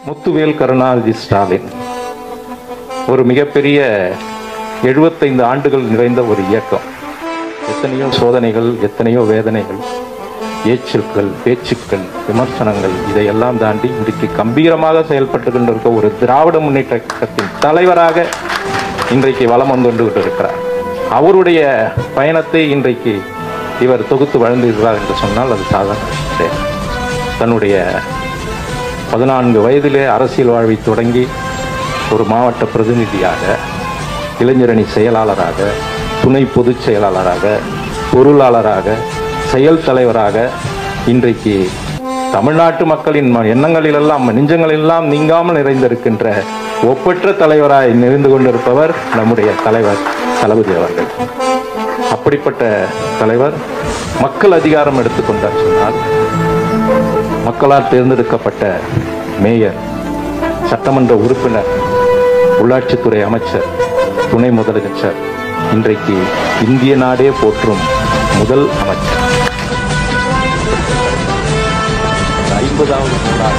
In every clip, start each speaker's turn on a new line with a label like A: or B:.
A: முத்துவேல் கருணாநிதி ஸ்டாலின் ஒரு மிகப்பெரிய 75 ஆண்டுகள் நிறைந்த ஒரு இயக்கம். எத்தனையோ சோதனைகள், எத்தனையோ வேதனைகள், ஏச்சுக்கள், பேச்சுக்கள், விமர்சனங்கள், இதையெல்லாம் தாண்டி இன்றைக்கு கம்பீரமாக செயல்பட்டு கொண்டிருக்க ஒரு திராவிட முன்னேற்ற கழகத்தின் தலைவராக இன்றைக்கு வலம் வந்து கொண்டிருக்கிறார். அவருடைய பயணத்தை இன்றைக்கு இவர் தொகுத்து வழங்குகிறார் என்று சொன்னால் அது சாதாரண கிடையாது. தன்னுடைய 14 வயதிலே அரசியல் வாழ்வை தொடங்கி ஒரு மாவட்ட பிரதிநிதியாக, இளைஞரணி செயலாளராக, துணை பொதுச் செயலாளராக, பொருளாளராக, செயல் தலைவராக இன்றைக்கு தமிழ்நாட்டு மக்களின் எண்ணங்களிலெல்லாம், நெஞ்சங்களிலெல்லாம் நீங்காமல் நிறைந்திருக்கின்ற ஒப்பற்ற தலைவராய் நிறைந்து கொண்டிருப்பவர் நம்முடைய தலைவர் தளபதி அவர்கள். அப்படிப்பட்ட தலைவர் மக்கள் அதிகாரம் எடுத்துக்கொண்டார் சொன்னால், மக்களால் தேர்ந்தெடுக்கப்பட்ட மேயர், சட்டமன்ற உறுப்பினர், உள்ளாட்சித்துறை அமைச்சர், துணை முதலமைச்சர், இன்றைக்கு இந்திய நாடே போற்றும் முதல் அமைச்சர். 50வது நூறாக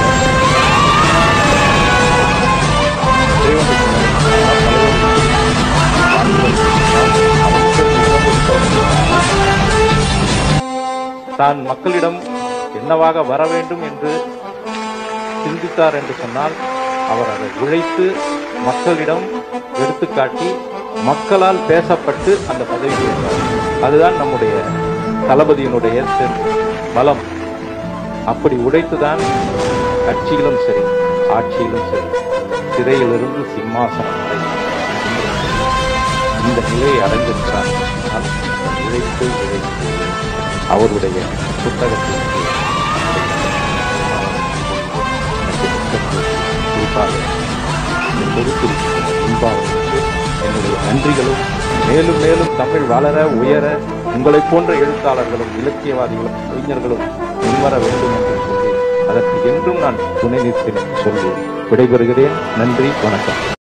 A: தான் மக்களிடம் என்னவாக வர வேண்டும் என்று சிந்தித்தார் என்று சொன்னால், அவர் அதை உழைத்து மக்களிடம் எடுத்துக்காட்டி மக்களால் பேசப்பட்டு அந்த பதவி பெற்றார். அதுதான் நம்முடைய தளபதியினுடைய பலம். அப்படி உழைத்துதான் கட்சியிலும் சரி, ஆட்சியிலும் சரி, சிறையிலிருந்து சிம்மாசனம் வரை இந்த நிலையை அடைந்திருக்கிறார். உழைத்து உழைத்து அவருடைய புத்தகத்திற்கு குறிப்பாக என்னுடைய நன்றிகளும், மேலும் மேலும் தமிழ் வளர உயர உங்களை போன்ற எழுத்தாளர்களும், இலக்கியவாதிகளும், கவிஞர்களும் முன்வர வேண்டும் என்று சொல்லி அதற்கு என்றும் நான் துணை நிற்பேன் என்று சொல்லி விடைபெறுகிறேன். நன்றி, வணக்கம்.